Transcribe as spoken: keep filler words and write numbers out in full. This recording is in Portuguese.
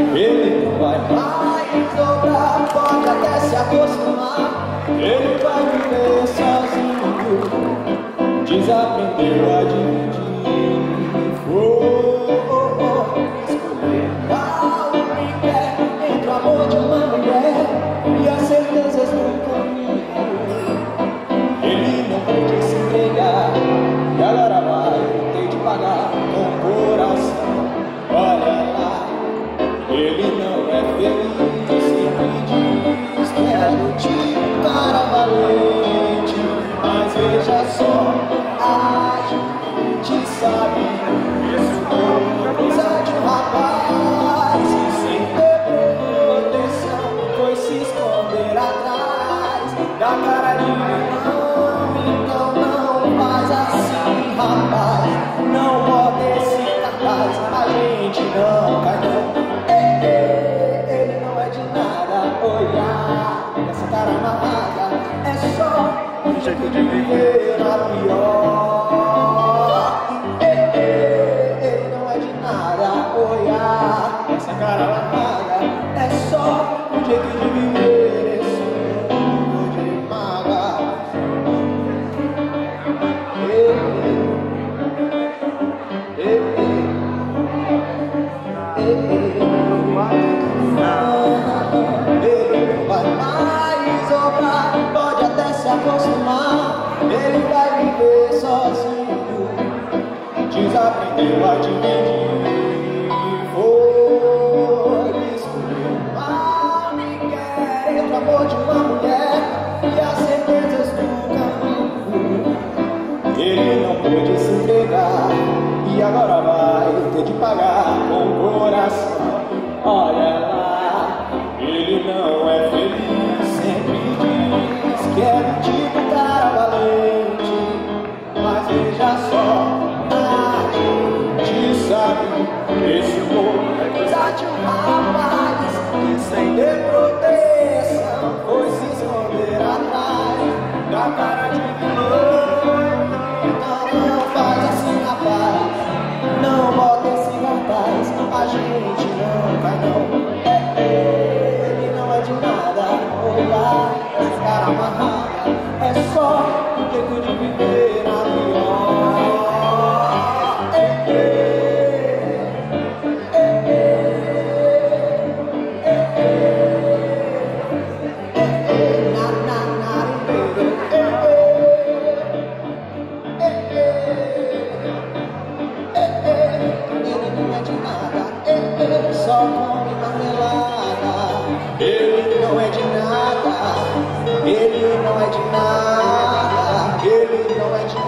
Ele não vai mais dobrar, pode até se acostumar. Ele vai viver sozinho, desaprendeu a dividir. Foi escolher qual me quer entre o amor de uma mulher e as certezas do caminho. Ele não pôde se entregar e agora vai ter de pagar com o coração. Olha lá, ele não é feliz, sempre diz que é do tipo cara valente. Mas veja só, a gente sabe, isso não é coisa de um rapaz que sem ter proteção foi se esconder atrás da cara de vilão. Então não faz assim, rapaz, não bota esse cartaz, a gente não cai não. Ele não é de nada, olhar essa cara amarrada é só um jeito de viver na pior. Ele não é de nada, olhar essa cara amarrada é só um jeito de viver esse mundo de maga. Ele não vai mais obrar, pode até se acostumar. Ele vai viver sozinho, desaprendeu a dividir. Foi escolher o mal me quer entre o amor de uma mulher e as certezas do caminho. Ele não pôde se entregar e agora vai ter de pagar com o coração. Olha lá, ele não é feliz, sempre diz que é do tipo cara valente. Mas veja só, a gente sabe, esse amor é coisa de um rapaz que sem ter proteção foi se esconder atrás da cara de vilão. Então não faz assim, rapaz, não bota esse cartaz, a gente não cai não. Ele não é de nada, olhar essa cara amarrada é só um jeito de viver na pior. Só come marmelada. Ele não é de nada, ele não é de nada, ele não é de